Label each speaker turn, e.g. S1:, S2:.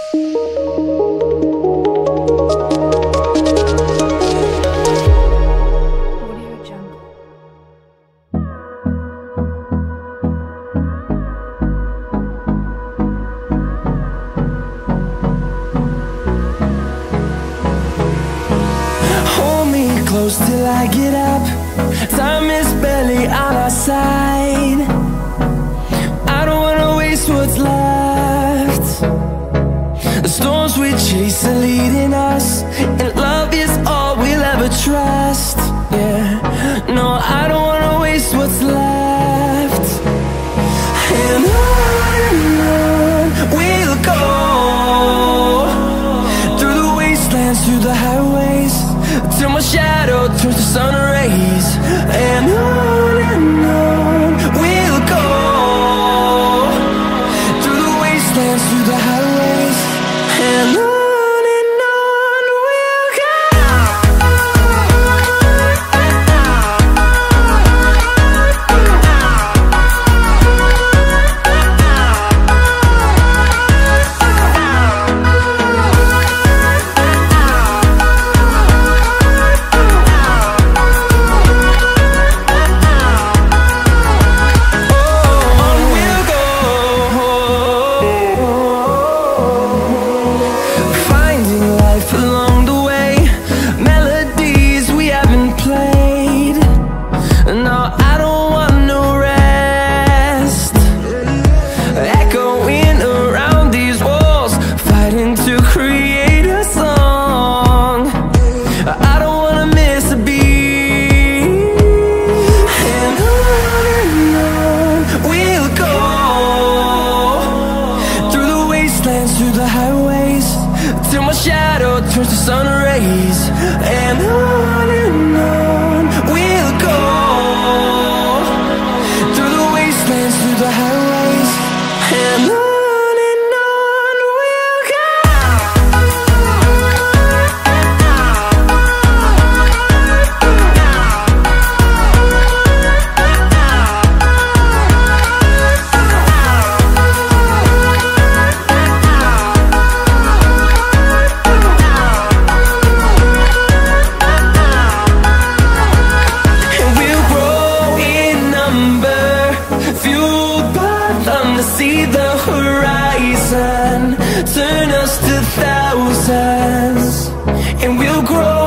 S1: Close till I get up. Time is barely on our side. I don't wanna waste what's left. The storms we chase are leading us, and love is all we'll ever trust. Yeah, no, I don't wanna waste what's left. And on we'll go, through the wastelands, through the highways, till my shadow turns to sun rays. And on we'll go, through the wastelands, through the highways, and on we'll go. Through the highways, till my shadow turns to sun rays. And on we'll go, through the wastelands, through the highways, and on we'll go. See the horizon turn us to thousands, and we'll grow